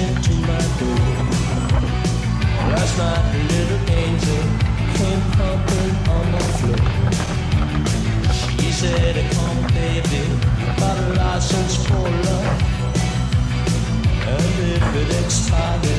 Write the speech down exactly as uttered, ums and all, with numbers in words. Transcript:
came to my door. Last night a little angel came pumping on my floor. She said, come baby, got a license for love. And if it expired,